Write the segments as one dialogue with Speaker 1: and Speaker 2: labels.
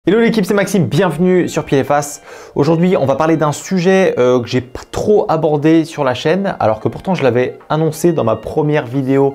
Speaker 1: Hello l'équipe, c'est Maxime, bienvenue sur Pied et Face. Aujourd'hui, on va parler d'un sujet que j'ai pas trop abordé sur la chaîne, alors que pourtant je l'avais annoncé dans ma première vidéo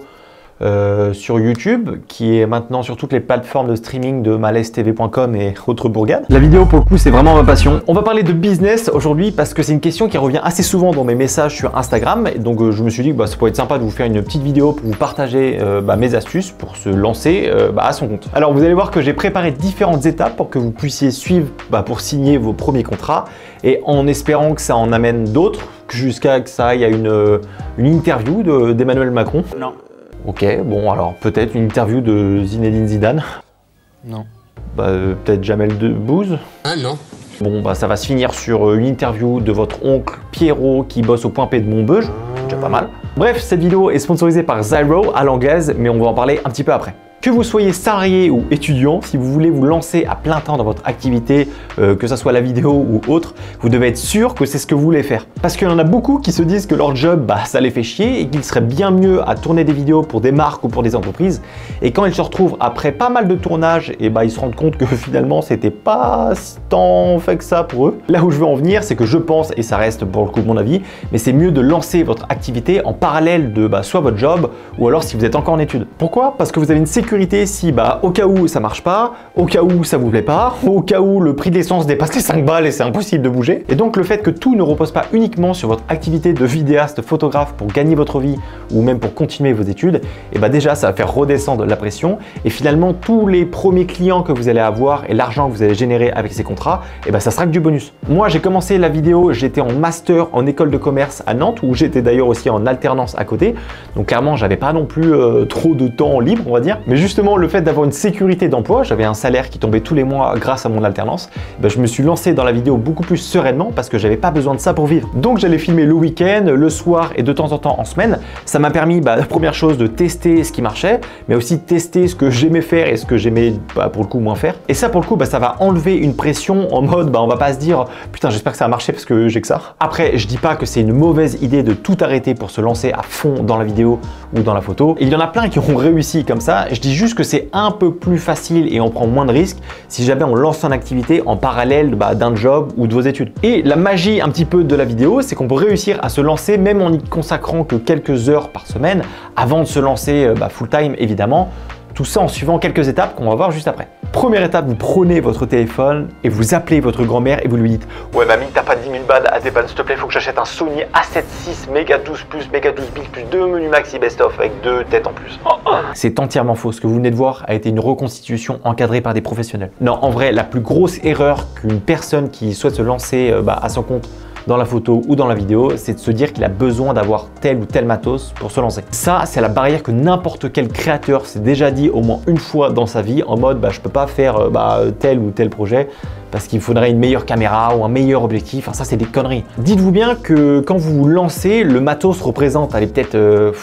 Speaker 1: sur YouTube, qui est maintenant sur toutes les plateformes de streaming de malaise-tv.com et autres bourgades. La vidéo pour le coup c'est vraiment ma passion. On va parler de business aujourd'hui parce que c'est une question qui revient assez souvent dans mes messages sur Instagram. Et donc je me suis dit que ça pourrait être sympa de vous faire une petite vidéo pour vous partager mes astuces pour se lancer à son compte. Alors vous allez voir que j'ai préparé différentes étapes pour que vous puissiez suivre pour signer vos premiers contrats, et en espérant que ça en amène d'autres jusqu'à que ça aille à une interview d'Emmanuel Macron.
Speaker 2: Non.
Speaker 1: Ok, bon alors peut-être une interview de Zinedine Zidane.
Speaker 2: Non.
Speaker 1: Peut-être Jamel Debbouze.
Speaker 2: Ah non.
Speaker 1: Bon ça va se finir sur une interview de votre oncle Pierrot qui bosse au Point P de Montbeuge. Déjà pas mal. Bref, cette vidéo est sponsorisée par Zyro à l'anglaise, mais on va en parler un petit peu après. Que vous soyez salarié ou étudiant, si vous voulez vous lancer à plein temps dans votre activité, que ce soit la vidéo ou autre, vous devez être sûr que c'est ce que vous voulez faire. Parce qu'il y en a beaucoup qui se disent que leur job, ça les fait chier et qu'il serait bien mieux à tourner des vidéos pour des marques ou pour des entreprises. Et quand ils se retrouvent après pas mal de tournages, ils se rendent compte que finalement c'était pas tant fait que ça pour eux. Là où je veux en venir, c'est que je pense, et ça reste pour le coup mon avis, mais c'est mieux de lancer votre activité en parallèle de soit votre job ou alors si vous êtes encore en études. Pourquoi? Parce que vous avez une sécurité si au cas où ça marche pas, au cas où ça vous plaît pas, au cas où le prix de l'essence dépasse les 5 balles et c'est impossible de bouger. Et donc le fait que tout ne repose pas uniquement sur votre activité de vidéaste, photographe pour gagner votre vie ou même pour continuer vos études, déjà ça va faire redescendre la pression, et finalement tous les premiers clients que vous allez avoir et l'argent que vous allez générer avec ces contrats, ça sera que du bonus. Moi j'ai commencé la vidéo, j'étais en master en école de commerce à Nantes, où j'étais d'ailleurs aussi en alternance à côté, donc clairement j'avais pas non plus trop de temps libre on va dire, mais justement le fait d'avoir une sécurité d'emploi, j'avais un salaire qui tombait tous les mois grâce à mon alternance, je me suis lancé dans la vidéo beaucoup plus sereinement parce que j'avais pas besoin de ça pour vivre. Donc j'allais filmer le week-end, le soir et de temps en temps en semaine. Ça m'a permis la première chose de tester ce qui marchait, mais aussi de tester ce que j'aimais faire et ce que j'aimais pour le coup moins faire. Et ça pour le coup ça va enlever une pression en mode on va pas se dire putain j'espère que ça va marcher parce que j'ai que ça. Après je dis pas que c'est une mauvaise idée de tout arrêter pour se lancer à fond dans la vidéo ou dans la photo. Et il y en a plein qui ont réussi comme ça. Je dis juste que c'est un peu plus facile et on prend moins de risques si jamais on lance son activité en parallèle d'un job ou de vos études. Et la magie un petit peu de la vidéo, c'est qu'on peut réussir à se lancer même en n'y consacrant que quelques heures par semaine avant de se lancer full time évidemment. Tout ça en suivant quelques étapes qu'on va voir juste après. Première étape, vous prenez votre téléphone et vous appelez votre grand-mère et vous lui dites « Ouais mamie, t'as pas 10 000 balles à dépanner, s'il te plaît, faut que j'achète un Sony A7 VI, méga 12 plus, méga 12 bill plus 2 menus maxi best-of avec 2 têtes en plus. Oh. » C'est entièrement faux. Ce que vous venez de voir a été une reconstitution encadrée par des professionnels. Non, en vrai, la plus grosse erreur qu'une personne qui souhaite se lancer à son compte dans la photo ou dans la vidéo, c'est de se dire qu'il a besoin d'avoir tel ou tel matos pour se lancer. Ça, c'est la barrière que n'importe quel créateur s'est déjà dit au moins une fois dans sa vie, en mode je peux pas faire tel ou tel projet parce qu'il faudrait une meilleure caméra ou un meilleur objectif. Enfin, ça, c'est des conneries. Dites-vous bien que quand vous vous lancez, le matos représente peut-être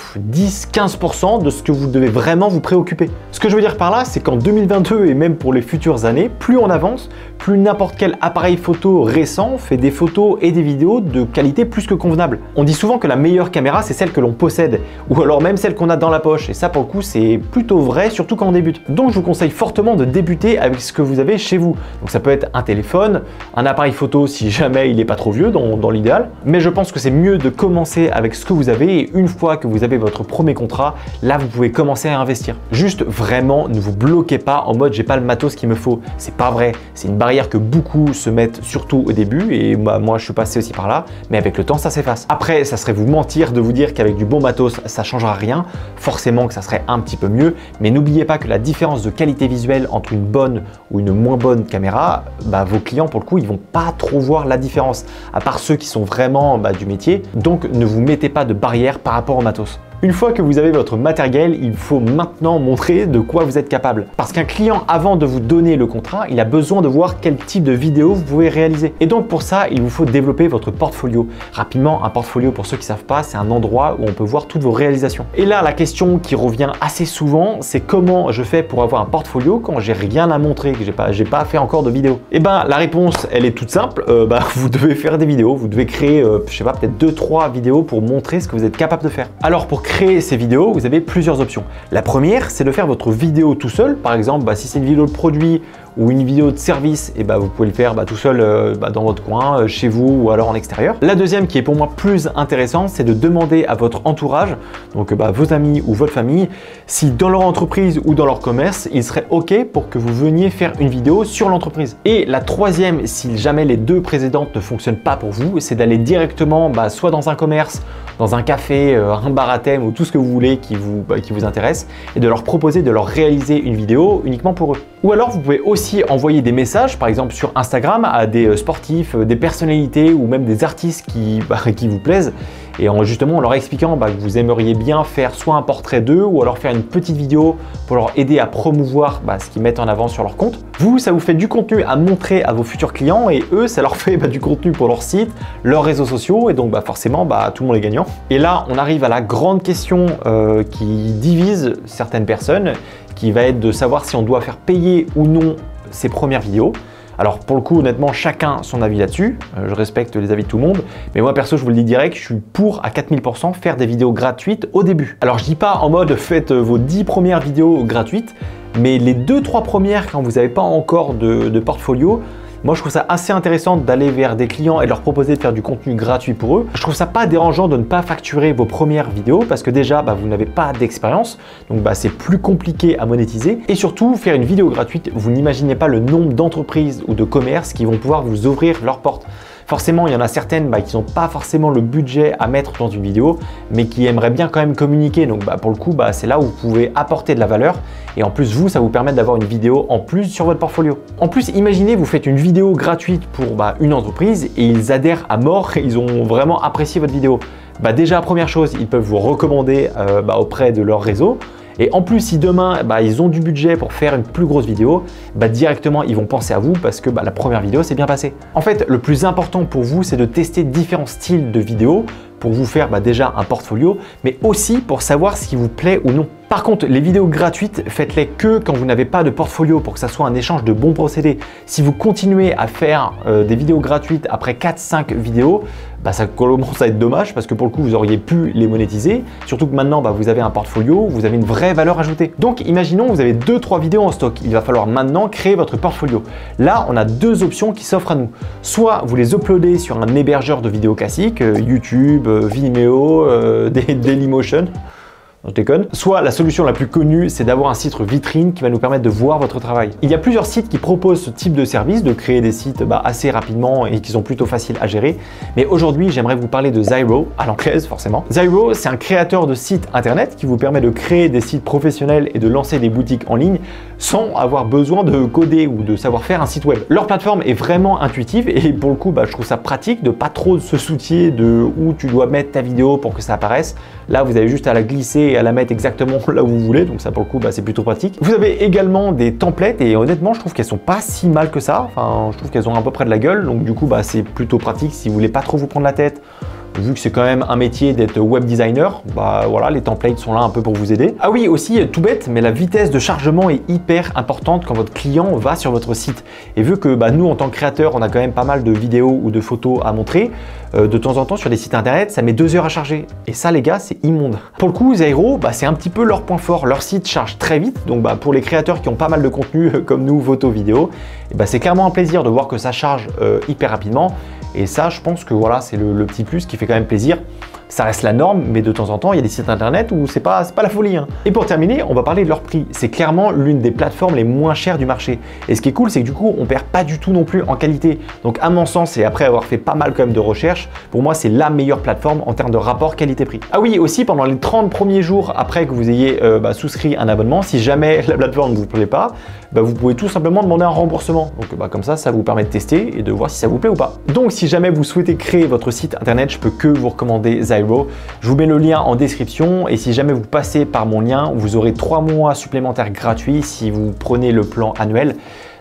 Speaker 1: 10-15% de ce que vous devez vraiment vous préoccuper. Ce que je veux dire par là, c'est qu'en 2022 et même pour les futures années, plus on avance, plus n'importe quel appareil photo récent fait des photos et des vidéos de qualité plus que convenable. On dit souvent que la meilleure caméra, c'est celle que l'on possède, ou alors même celle qu'on a dans la poche. Et ça, pour le coup, c'est plutôt vrai, surtout quand on débute. Donc, je vous conseille fortement de débuter avec ce que vous avez chez vous. Donc, ça peut être un téléphone, un appareil photo si jamais il n'est pas trop vieux dans l'idéal. Mais je pense que c'est mieux de commencer avec ce que vous avez, et une fois que vous avez votre premier contrat, là, vous pouvez commencer à investir. Juste vraiment, ne vous bloquez pas en mode j'ai pas le matos qu'il me faut. C'est pas vrai. C'est une barrière que beaucoup se mettent surtout au début, et moi je suis passé aussi par là, mais avec le temps ça s'efface. Après, ça serait vous mentir de vous dire qu'avec du bon matos ça changera rien, forcément que ça serait un petit peu mieux, mais n'oubliez pas que la différence de qualité visuelle entre une bonne ou une moins bonne caméra, vos clients pour le coup ils vont pas trop voir la différence, à part ceux qui sont vraiment du métier. Donc ne vous mettez pas de barrière par rapport au matos. Une fois que vous avez votre matériel, il faut maintenant montrer de quoi vous êtes capable. Parce qu'un client, avant de vous donner le contrat, il a besoin de voir quel type de vidéo vous pouvez réaliser. Et donc pour ça, il vous faut développer votre portfolio. Rapidement, un portfolio, pour ceux qui ne savent pas, c'est un endroit où on peut voir toutes vos réalisations. Et là, la question qui revient assez souvent, c'est comment je fais pour avoir un portfolio quand j'ai rien à montrer, que j'ai pas fait encore de vidéo. Et la réponse, elle est toute simple. Vous devez faire des vidéos, vous devez créer, je sais pas, peut-être 2-3 vidéos pour montrer ce que vous êtes capable de faire. Alors pour créer créer ces vidéos, vous avez plusieurs options. La première, c'est de faire votre vidéo tout seul. Par exemple, si c'est une vidéo de produit ou une vidéo de service, et vous pouvez le faire tout seul dans votre coin, chez vous ou alors en extérieur. La deuxième, qui est pour moi plus intéressante, c'est de demander à votre entourage, donc vos amis ou votre famille, si dans leur entreprise ou dans leur commerce, il serait OK pour que vous veniez faire une vidéo sur l'entreprise. Et la troisième, si jamais les deux précédentes ne fonctionnent pas pour vous, c'est d'aller directement soit dans un commerce, dans un café, un bar à thème ou tout ce que vous voulez qui vous intéresse et de leur proposer de leur réaliser une vidéo uniquement pour eux. Ou alors vous pouvez aussi envoyer des messages, par exemple sur Instagram, à des sportifs, des personnalités ou même des artistes qui vous plaisent et justement en leur expliquant que vous aimeriez bien faire soit un portrait d'eux ou alors faire une petite vidéo pour leur aider à promouvoir ce qu'ils mettent en avant sur leur compte. Vous, ça vous fait du contenu à montrer à vos futurs clients et eux, ça leur fait du contenu pour leur site, leurs réseaux sociaux et donc forcément tout le monde est gagnant. Et là, on arrive à la grande question qui divise certaines personnes, qui va être de savoir si on doit faire payer ou non ses premières vidéos. Alors pour le coup, honnêtement, chacun son avis là-dessus. Je respecte les avis de tout le monde. Mais moi, perso, je vous le dis direct, je suis pour à 4000% faire des vidéos gratuites au début. Alors je dis pas en mode faites vos 10 premières vidéos gratuites, mais les 2-3 premières quand vous n'avez pas encore de portfolio, moi, je trouve ça assez intéressant d'aller vers des clients et leur proposer de faire du contenu gratuit pour eux. Je trouve ça pas dérangeant de ne pas facturer vos premières vidéos parce que déjà, vous n'avez pas d'expérience. Donc, c'est plus compliqué à monétiser. Et surtout, faire une vidéo gratuite, vous n'imaginez pas le nombre d'entreprises ou de commerces qui vont pouvoir vous ouvrir leurs portes. Forcément, il y en a certaines qui n'ont pas forcément le budget à mettre dans une vidéo, mais qui aimeraient bien quand même communiquer. Donc pour le coup, c'est là où vous pouvez apporter de la valeur. Et en plus, vous, ça vous permet d'avoir une vidéo en plus sur votre portfolio. En plus, imaginez, vous faites une vidéo gratuite pour une entreprise et ils adhèrent à mort et ils ont vraiment apprécié votre vidéo. Déjà, première chose, ils peuvent vous recommander auprès de leur réseau. Et en plus, si demain, ils ont du budget pour faire une plus grosse vidéo, directement, ils vont penser à vous parce que la première vidéo s'est bien passée. En fait, le plus important pour vous, c'est de tester différents styles de vidéos pour vous faire déjà un portfolio, mais aussi pour savoir ce qui vous plaît ou non. Par contre, les vidéos gratuites, faites-les que quand vous n'avez pas de portfolio pour que ça soit un échange de bons procédés. Si vous continuez à faire des vidéos gratuites après 4-5 vidéos, ça commence à être dommage parce que pour le coup, vous auriez pu les monétiser. Surtout que maintenant, vous avez un portfolio, vous avez une vraie valeur ajoutée. Donc, imaginons, vous avez 2-3 vidéos en stock. Il va falloir maintenant créer votre portfolio. Là, on a deux options qui s'offrent à nous. Soit vous les uploadez sur un hébergeur de vidéos classiques, YouTube, Vimeo, Dailymotion. Je déconne. Soit la solution la plus connue, c'est d'avoir un site vitrine qui va nous permettre de voir votre travail. Il y a plusieurs sites qui proposent ce type de service, de créer des sites assez rapidement et qui sont plutôt faciles à gérer. Mais aujourd'hui, j'aimerais vous parler de Zyro, à l'anglaise forcément. Zyro, c'est un créateur de sites internet qui vous permet de créer des sites professionnels et de lancer des boutiques en ligne sans avoir besoin de coder ou de savoir faire un site web. Leur plateforme est vraiment intuitive et pour le coup, je trouve ça pratique de pas trop se soucier de où tu dois mettre ta vidéo pour que ça apparaisse. Là, vous avez juste à la glisser et à la mettre exactement là où vous voulez, donc ça pour le coup c'est plutôt pratique. Vous avez également des templates et honnêtement je trouve qu'elles sont pas si mal que ça, je trouve qu'elles ont à peu près de la gueule, donc du coup c'est plutôt pratique si vous voulez pas trop vous prendre la tête. Vu que c'est quand même un métier d'être web designer, voilà, les templates sont là un peu pour vous aider. Ah oui, aussi, tout bête, mais la vitesse de chargement est hyper importante quand votre client va sur votre site. Et vu que nous, en tant que créateur, on a quand même pas mal de vidéos ou de photos à montrer, de temps en temps sur des sites internet, ça met 2 heures à charger. Et ça, les gars, c'est immonde. Pour le coup, Zyro, c'est un petit peu leur point fort. Leur site charge très vite, donc pour les créateurs qui ont pas mal de contenu comme nous, photos, vidéos, c'est clairement un plaisir de voir que ça charge hyper rapidement. Et ça, je pense que voilà, c'est le petit plus qui fait quand même plaisir. Ça reste la norme, mais de temps en temps, il y a des sites internet où c'est pas la folie. Et pour terminer, on va parler de leur prix. C'est clairement l'une des plateformes les moins chères du marché. Et ce qui est cool, c'est que du coup, on perd pas du tout non plus en qualité. Donc à mon sens, et après avoir fait pas mal quand même de recherches, pour moi, c'est la meilleure plateforme en termes de rapport qualité-prix. Ah oui, aussi pendant les 30 premiers jours après que vous ayez souscrit un abonnement, si jamais la plateforme ne vous plaît pas, vous pouvez tout simplement demander un remboursement. Donc comme ça vous permet de tester et de voir si ça vous plaît ou pas. Donc si jamais vous souhaitez créer votre site internet, je peux que vous recommander Zyro. Je vous mets le lien en description et si jamais vous passez par mon lien, vous aurez 3 mois supplémentaires gratuits si vous prenez le plan annuel.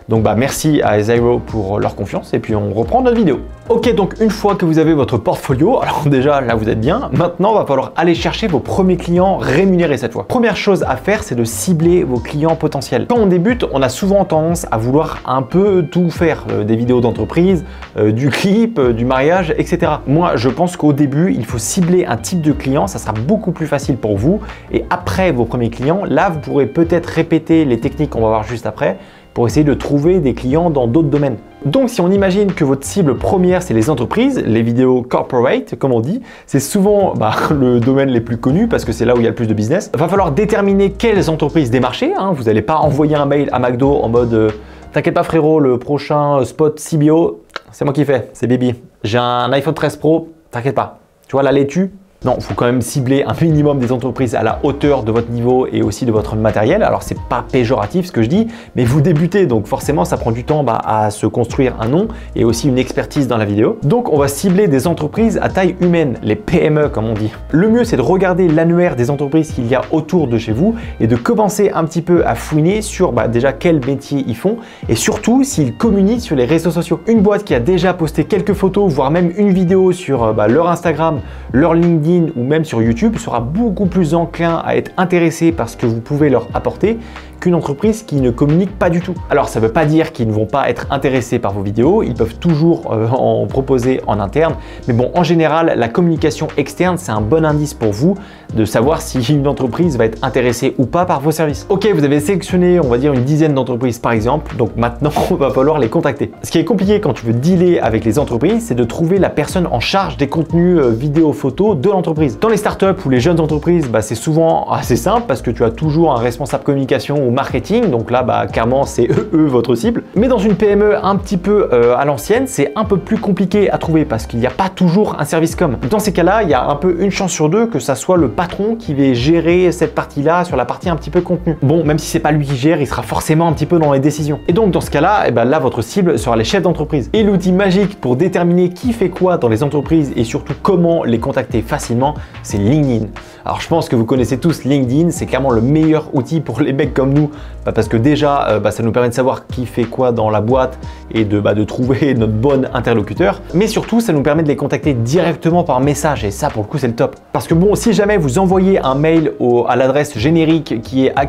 Speaker 1: Donc merci à Zyro pour leur confiance et puis on reprend notre vidéo. Ok, donc une fois que vous avez votre portfolio, alors déjà là vous êtes bien, maintenant il va falloir aller chercher vos premiers clients rémunérés cette fois. Première chose à faire, c'est de cibler vos clients potentiels. Quand on débute, on a souvent tendance à vouloir un peu tout faire, des vidéos d'entreprise, du clip, du mariage, etc. Moi je pense qu'au début, il faut cibler un type de client, ça sera beaucoup plus facile pour vous et après vos premiers clients, là vous pourrez peut-être répéter les techniques qu'on va voir juste après pour essayer de trouver des clients dans d'autres domaines. Donc si on imagine que votre cible première c'est les entreprises, les vidéos corporate comme on dit, c'est souvent le domaine les plus connus parce que c'est là où il y a le plus de business. Il va falloir déterminer quelles entreprises démarcher, hein. Vous n'allez pas envoyer un mail à McDo en mode t'inquiète pas frérot, le prochain spot CBO, c'est moi qui fais, c'est Bibi. J'ai un iPhone 13 Pro, t'inquiète pas. Tu vois la laitue? Non, il faut quand même cibler un minimum des entreprises à la hauteur de votre niveau et aussi de votre matériel. Alors, c'est pas péjoratif ce que je dis, mais vous débutez, donc forcément, ça prend du temps à se construire un nom et aussi une expertise dans la vidéo. Donc, on va cibler des entreprises à taille humaine, les PME comme on dit. Le mieux, c'est de regarder l'annuaire des entreprises qu'il y a autour de chez vous et de commencer un petit peu à fouiner sur déjà quel métier ils font et surtout s'ils communiquent sur les réseaux sociaux. Une boîte qui a déjà posté quelques photos, voire même une vidéo sur leur Instagram, leur LinkedIn, ou même sur YouTube sera beaucoup plus enclin à être intéressé par ce que vous pouvez leur apporter qu'une entreprise qui ne communique pas du tout. Alors ça ne veut pas dire qu'ils ne vont pas être intéressés par vos vidéos, ils peuvent toujours en proposer en interne, mais bon en général la communication externe c'est un bon indice pour vous de savoir si une entreprise va être intéressée ou pas par vos services. Ok, vous avez sélectionné on va dire une dizaine d'entreprises par exemple, donc maintenant il va falloir les contacter. Ce qui est compliqué quand tu veux dealer avec les entreprises, c'est de trouver la personne en charge des contenus vidéo, photos de l'entreprise. Dans les startups ou les jeunes entreprises, c'est souvent assez simple parce que tu as toujours un responsable communication ou marketing, donc là clairement c'est eux votre cible. Mais dans une PME un petit peu à l'ancienne, c'est un peu plus compliqué à trouver parce qu'il n'y a pas toujours un service com. Dans ces cas-là, il y a un peu une chance sur deux que ça soit le patron qui va gérer cette partie-là sur la partie un petit peu contenu. Bon, même si c'est pas lui qui gère, il sera forcément un petit peu dans les décisions. Et donc dans ce cas-là, là votre cible sera les chefs d'entreprise. Et l'outil magique pour déterminer qui fait quoi dans les entreprises et surtout comment les contacter facilement, c'est LinkedIn. Alors je pense que vous connaissez tous LinkedIn, c'est clairement le meilleur outil pour les mecs comme nous parce que déjà ça nous permet de savoir qui fait quoi dans la boîte et de trouver notre bon interlocuteur, mais surtout ça nous permet de les contacter directement par message et ça pour le coup c'est le top. Parce que bon, si jamais vous envoyez un mail à l'adresse générique qui est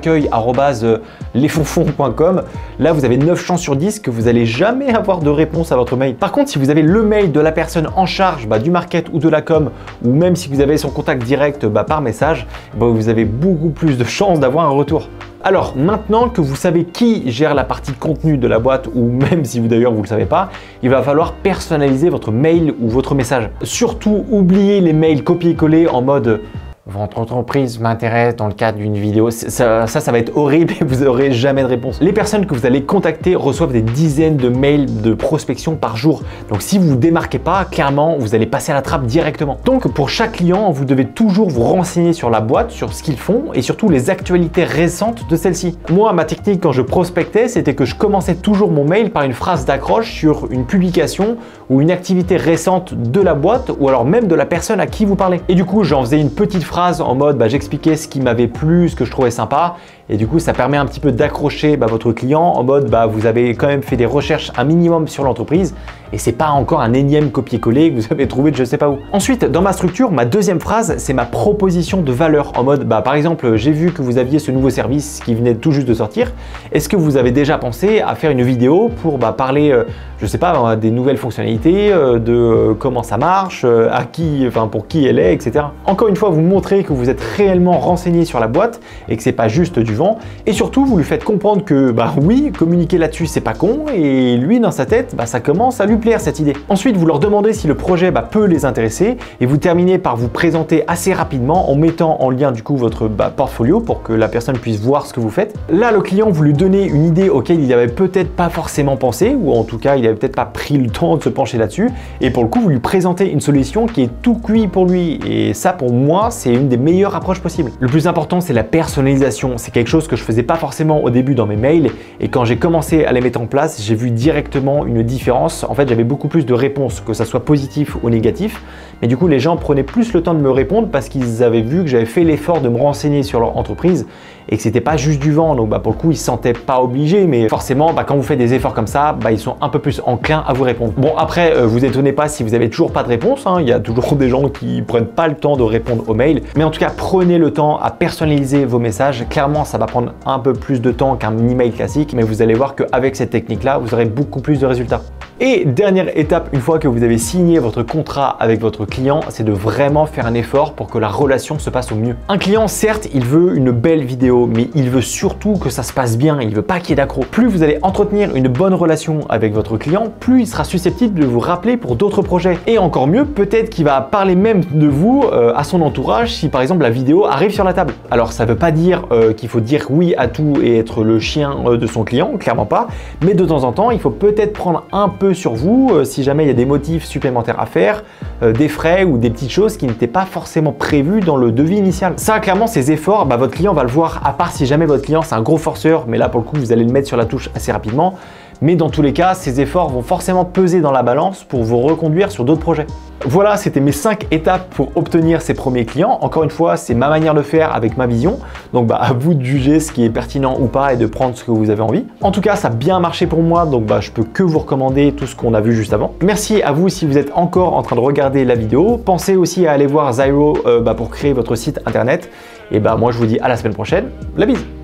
Speaker 1: accueil@lesfonfons.com, là vous avez 9 chances sur 10 que vous n'allez jamais avoir de réponse à votre mail. Par contre si vous avez le mail de la personne en charge du market ou de la com, ou même si vous avez son contact direct par message, vous avez beaucoup plus de chances d'avoir un retour. Alors maintenant que vous savez qui gère la partie contenu de la boîte ou même si vous le savez pas, il va falloir personnaliser votre mail ou votre message. Surtout oubliez les mails copier-coller en mode votre entreprise m'intéresse dans le cadre d'une vidéo. Ça va être horrible et vous n'aurez jamais de réponse. Les personnes que vous allez contacter reçoivent des dizaines de mails de prospection par jour. Donc si vous ne vous démarquez pas, clairement, vous allez passer à la trappe directement. Donc pour chaque client, vous devez toujours vous renseigner sur la boîte, sur ce qu'ils font et surtout les actualités récentes de celle-ci. Moi, ma technique quand je prospectais, c'était que je commençais toujours mon mail par une phrase d'accroche sur une publication ou une activité récente de la boîte ou alors même de la personne à qui vous parlez. Et du coup, j'en faisais une petite phrase en mode j'expliquais ce qui m'avait plu, ce que je trouvais sympa et du coup ça permet un petit peu d'accrocher votre client en mode vous avez quand même fait des recherches un minimum sur l'entreprise et c'est pas encore un énième copier-coller que vous avez trouvé de je sais pas où. Ensuite dans ma structure, ma deuxième phrase c'est ma proposition de valeur en mode par exemple j'ai vu que vous aviez ce nouveau service qui venait tout juste de sortir, est-ce que vous avez déjà pensé à faire une vidéo pour parler je sais pas des nouvelles fonctionnalités, de comment ça marche, pour qui elle est, etc. Encore une fois vous montrez que vous êtes réellement renseigné sur la boîte et que c'est pas juste du vent et surtout vous lui faites comprendre que oui, communiquer là-dessus c'est pas con et lui dans sa tête ça commence à lui plaire cette idée. Ensuite vous leur demandez si le projet peut les intéresser et vous terminez par vous présenter assez rapidement en mettant en lien du coup votre portfolio pour que la personne puisse voir ce que vous faites. Là le client vous lui donnez une idée auquel il avait peut-être pas forcément pensé ou en tout cas il avait peut-être pas pris le temps de se pencher là-dessus et pour le coup vous lui présentez une solution qui est tout cuit pour lui et ça pour moi c'est une des meilleures approches possibles. Le plus important c'est la personnalisation, c'est quelque chose que je faisais pas forcément au début dans mes mails et quand j'ai commencé à les mettre en place j'ai vu directement une différence. En fait j'avais beaucoup plus de réponses, que ça soit positif ou négatif, mais du coup les gens prenaient plus le temps de me répondre parce qu'ils avaient vu que j'avais fait l'effort de me renseigner sur leur entreprise et que c'était pas juste du vent. Donc pour le coup, ils se sentaient pas obligés, mais forcément, quand vous faites des efforts comme ça, ils sont un peu plus enclins à vous répondre. Bon, après, vous étonnez pas si vous avez toujours pas de réponse, hein. Il y a toujours des gens qui prennent pas le temps de répondre aux mails, mais en tout cas, prenez le temps à personnaliser vos messages. Clairement, ça va prendre un peu plus de temps qu'un email classique, mais vous allez voir qu'avec cette technique-là, vous aurez beaucoup plus de résultats. Et dernière étape, une fois que vous avez signé votre contrat avec votre client, c'est de vraiment faire un effort pour que la relation se passe au mieux. Un client, certes, il veut une belle vidéo, mais il veut surtout que ça se passe bien, il veut pas qu'il y ait d'accro. Plus vous allez entretenir une bonne relation avec votre client, plus il sera susceptible de vous rappeler pour d'autres projets. Et encore mieux, peut-être qu'il va parler même de vous à son entourage si par exemple la vidéo arrive sur la table. Alors ça veut pas dire qu'il faut dire oui à tout et être le chien de son client, clairement pas, mais de temps en temps, il faut peut-être prendre un peu sur vous si jamais il y a des motifs supplémentaires à faire, des frais ou des petites choses qui n'étaient pas forcément prévues dans le devis initial. Ça, clairement, ces efforts, votre client va le voir, à part si jamais votre client c'est un gros forceur, mais là pour le coup, vous allez le mettre sur la touche assez rapidement. Mais dans tous les cas, ces efforts vont forcément peser dans la balance pour vous reconduire sur d'autres projets. Voilà, c'était mes 5 étapes pour obtenir ces premiers clients. Encore une fois, c'est ma manière de faire avec ma vision. Donc à vous de juger ce qui est pertinent ou pas et de prendre ce que vous avez envie. En tout cas, ça a bien marché pour moi, donc je peux que vous recommander tout ce qu'on a vu juste avant. Merci à vous si vous êtes encore en train de regarder la vidéo. Pensez aussi à aller voir Zyro pour créer votre site internet. Et moi, je vous dis à la semaine prochaine. La bise!